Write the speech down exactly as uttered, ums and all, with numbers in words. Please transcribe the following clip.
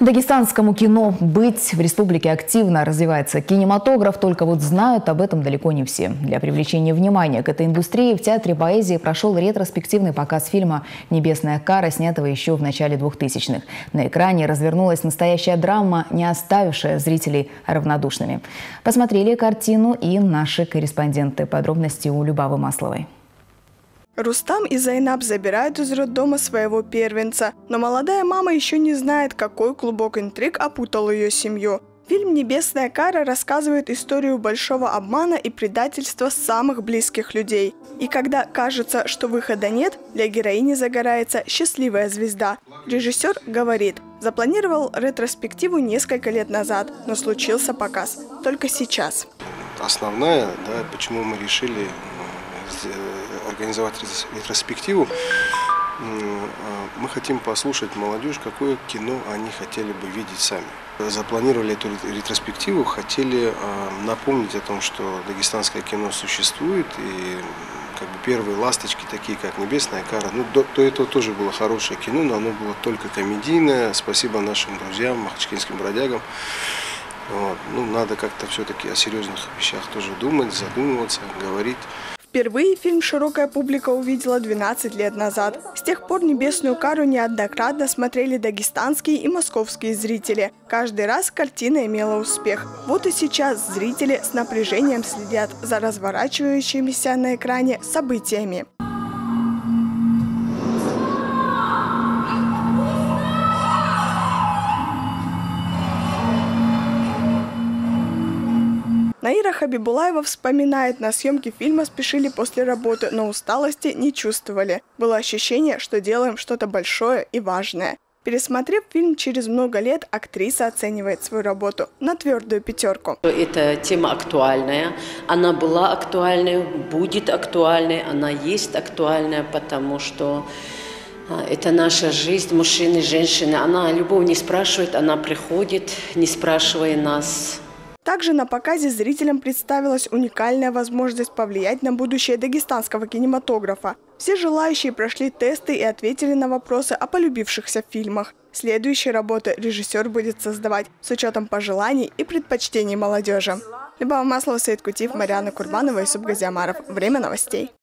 Дагестанскому кино быть в республике активно развивается кинематограф, только вот знают об этом далеко не все. Для привлечения внимания к этой индустрии в Театре поэзии прошел ретроспективный показ фильма «Небесная кара», снятого еще в начале двухтысячных. На экране развернулась настоящая драма, не оставившая зрителей равнодушными. Посмотрели картину и наши корреспонденты. Подробности у Любавы Масловой. Рустам и Зайнаб забирают из роддома своего первенца, но молодая мама еще не знает, какой клубок интриг опутал ее семью. Фильм «Небесная кара» рассказывает историю большого обмана и предательства самых близких людей. И когда кажется, что выхода нет, для героини загорается счастливая звезда. Режиссер говорит, запланировал ретроспективу несколько лет назад, но случился показ только сейчас. Основная, да, почему мы решили организовать ретроспективу, мы хотим послушать молодежь, какое кино они хотели бы видеть сами. Запланировали эту ретроспективу, хотели напомнить о том, что дагестанское кино существует, и как бы первые ласточки, такие как «Небесная кара», ну, до, до этого тоже было хорошее кино, но оно было только комедийное. Спасибо нашим друзьям, махачкалинским бродягам. Вот. Ну, надо как-то все-таки о серьезных вещах тоже думать, задумываться, говорить. Впервые фильм широкая публика увидела двенадцать лет назад. С тех пор «Небесную кару» неоднократно смотрели дагестанские и московские зрители. Каждый раз картина имела успех. Вот и сейчас зрители с напряжением следят за разворачивающимися на экране событиями. Наира Хабибулаева вспоминает, на съемки фильма спешили после работы, но усталости не чувствовали. Было ощущение, что делаем что-то большое и важное. Пересмотрев фильм через много лет, актриса оценивает свою работу на твердую пятерку. Эта тема актуальная, она была актуальной, будет актуальной, она есть актуальная, потому что это наша жизнь, мужчины, женщины. Она любовь не спрашивает, она приходит, не спрашивая нас. Также на показе зрителям представилась уникальная возможность повлиять на будущее дагестанского кинематографа. Все желающие прошли тесты и ответили на вопросы о полюбившихся фильмах. Следующие работы режиссер будет создавать с учетом пожеланий и предпочтений молодежи. Любава Маслова, Саид Кутиев, Мариана Курбанова и Субгази Амаров. Время новостей.